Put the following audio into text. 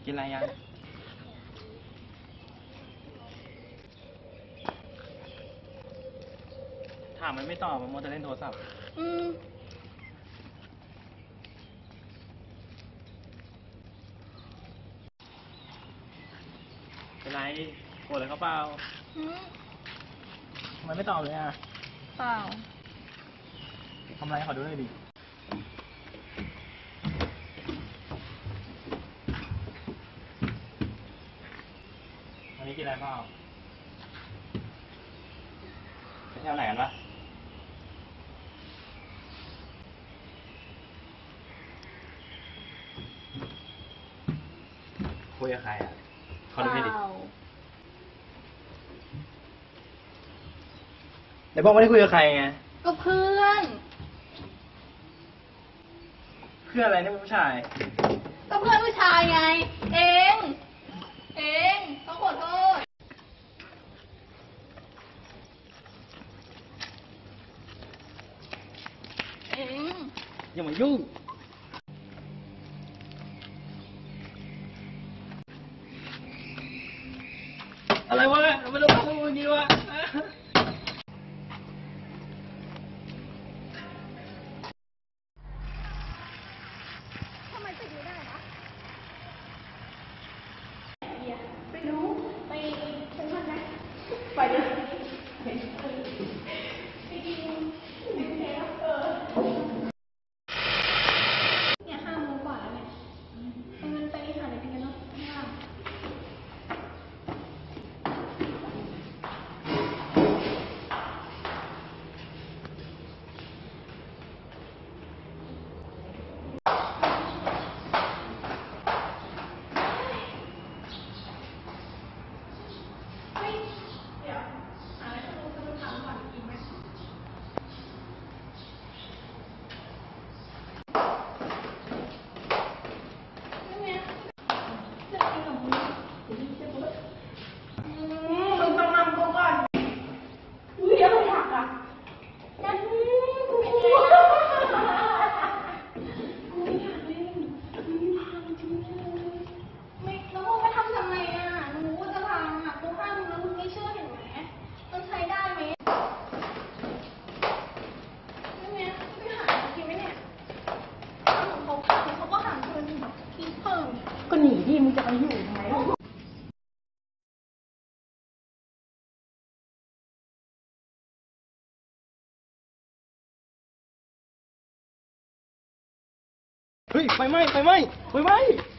กินอะไรยังถามมันไม่ตอบมันมัวแต่เล่นโทรศัพท์เป็นไรโกรธอะไรเขาเปล่าทำไมไม่ตอบเลยอ่ะเปล่าทำอะไรขอดูหน่อยดิวันนี้กินอะไรเปล่าไปเที่ยวไหนกันวะคุยกับใครอ่ะขอดูหน่อยดิแต่บอกไม่ได้คุยกับใครไงก็เพื่อนเพื่อนอะไรนี่เป็นผู้ชายก็เพื่อนผู้ชายไง เอง ต้องขอโทษเองอย่ามายุ่งอะไรวะไม่ต้องพูดอย่างนี้วะทำไมไปดูได้นะไปรู้ไปเป็นมันไหมไปเลยไปกินแล้วเนี่ย5 โมงกว่าแล้วเนี่ยงั้นไปหาอะไรกินกันเนาะก็หนีดิมึงจะไปอยู่ทำไมเฮ้ยไฟไหม้